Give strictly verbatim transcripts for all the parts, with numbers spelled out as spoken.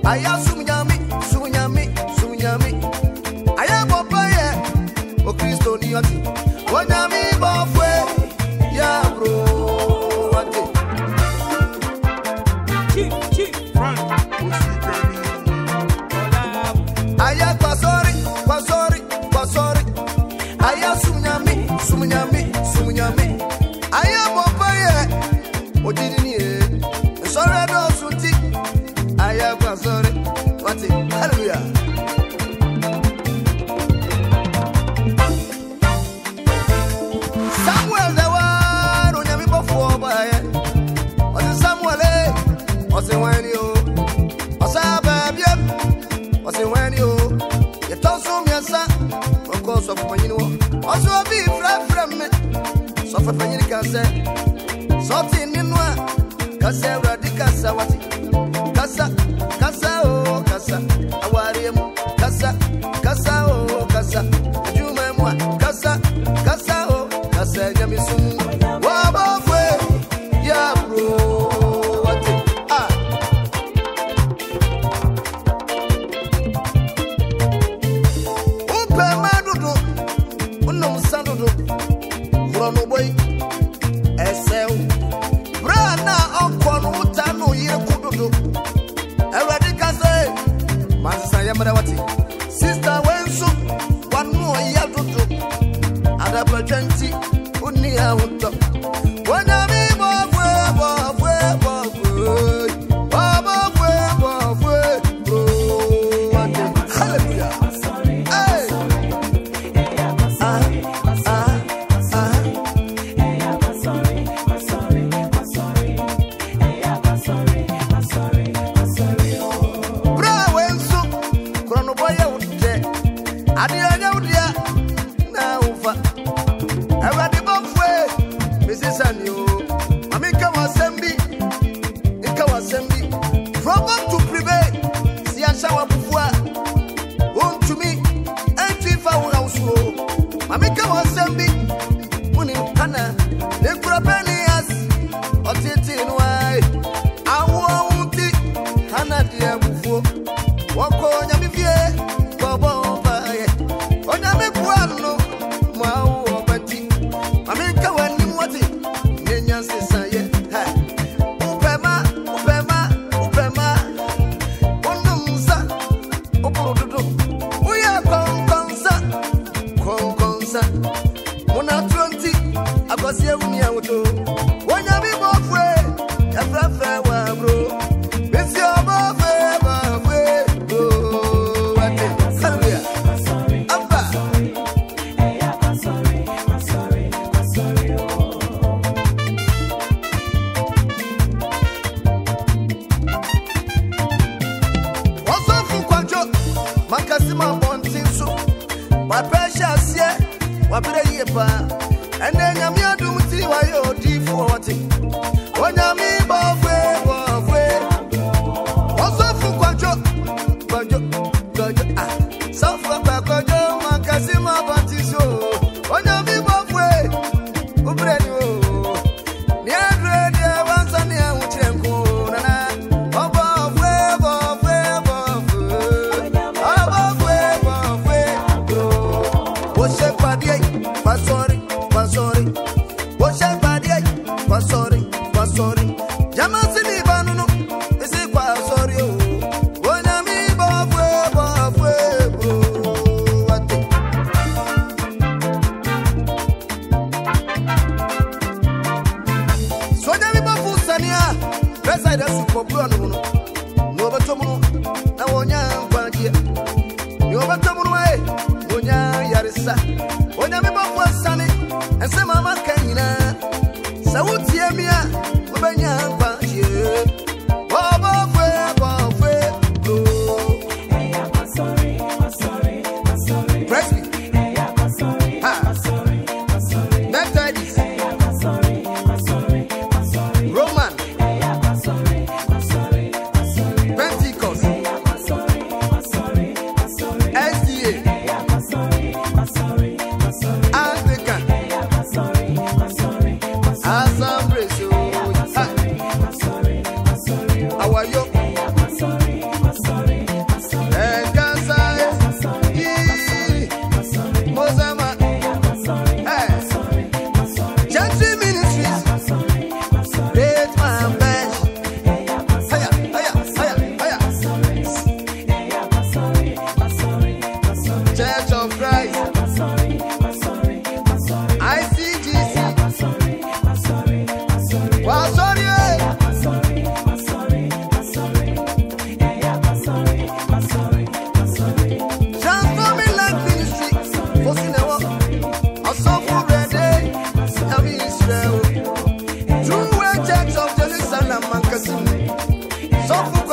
Aya sunyami, sunyami, sunyami. Aya bopaye, o Kristo ni ati. Wanyami bofwe, ya bro. Wate. Chief, chief, front. Aya kwa sorry, kwa sorry, kwa sorry. Aya sunyami, sunyami, sunyami. Aya bopaye, o didini e. Sorry no sunti. Aya kwa sorry. Wate. Hallelujah. Samuel the one on your before by was Samuel, was it when you was a baby, was it when you you told some your son, of course, of when you know, also be flat from me. So for when you can say something in one, Cassa Radicasa, what Cassa, Cassa, oh, Cassa, I worry him, Cassa, Cassa, oh, Cassa, you memoir, Cassa, Cassa, oh. Say yami sum wa ba fwe ya bro what ah upe madudu unum sandudu frono boy esew bra na onkonu utanu yire kududu ewade ka say mansa yamra wati sister wensu wanu ya dudu adaba twenty Uni auto, wana mi bofwe bofwe bofwe, baba fwe bofwe bro. Hallelujah. Hey. Ah ah ah. Bra wensu, krono boya ude, adi anya udia na ufa. Everybody Missus Anyo, Amika was Sembi, Ika was Sembi, problem to prevail. See a shower before, won't to me, and if I will also, Amika was Sembi, Munim Hana, they put a penny as or Titin why I won't it, Hana dear before, walk on Yamifie, Bobo, on Yamipuano, Mao, Betty, Amika when you want it. And then I'm here to see why you're deep forty. When I'm in Buffet, Buffet, also for Quajo, Quajo, Quajo, ah, South Quajo, Macasima Batiso. When I'm in Buffet, Ubredo, near Redia, once and near Uchenko, and Buffet, Buffet, Buffet, Buffet, Buffet, what's your body? Sorry, sorry. What's your body? Sorry, sorry. Jamasini Banuno, is it quite sorry? When I'm in Buffet, Buffet, what? So, Yamiba Sania, President Super Bruno, Novatomo, Nawonya, Badia, Novatomo, Wonya Yarisa. When I'm about Sunny, and some Mamma Canina, Sautia Mia, Ubanya, Bashi, Baba, Baba, Baba, sorry, sorry, sorry, Presley, sorry, sorry, Methodist, sorry, sorry, Roman, sorry, sorry, Pentecost,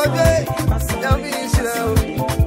Anyway, now me slow.